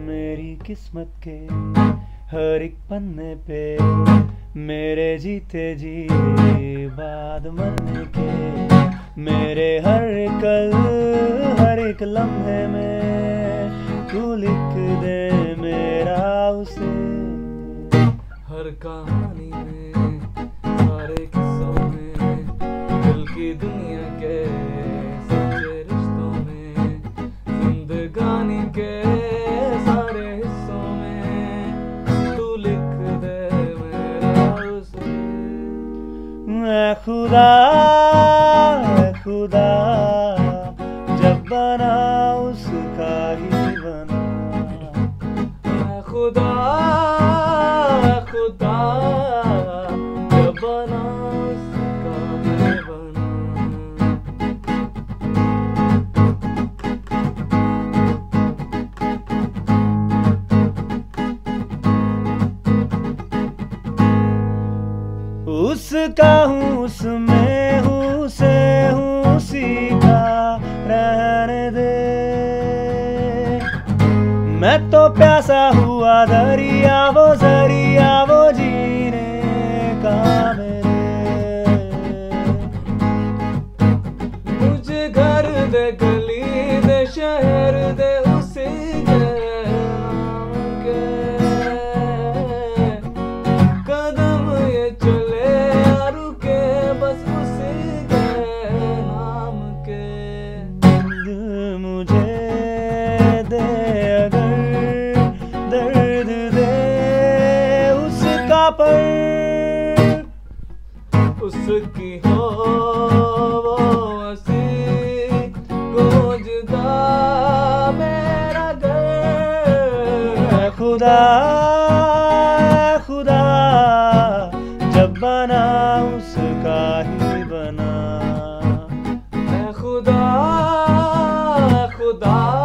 मेरी किस्मत के हर एक पन्ने पे मेरे जीते जी बाद मरने के, मेरे हर कल हर एक लम्हे में तू लिख दे मेरा उसे। हर कहानी में सारे किस्सों में दिल की दुनिया के सच्चे रिश्तों में जिंदगानी के सारे हिस्सों में तू लिख दे मेरा उसे। ऐ खुदा खुदा जब बना उसका ही बना। ऐ खुदा खुदा जब बना उसका मैं बना। उसका हूँ उसमें हूँ से हूँ उसी का रहने दे। मैं तो प्यासा हुआ दरिया वो जरिया वो जीने का मेरे। मुझे घर दे गली दे शहर दे उसी के नाम के, कदम ये चले या रुके बस उसी के नाम के। दिल मुझे दे अगर दर्द दे उसका पर उसकी हो वो हंसी गूंजता मेरा घर। खुदा खुदा जब बना उसका ही बना। खुदा खुदा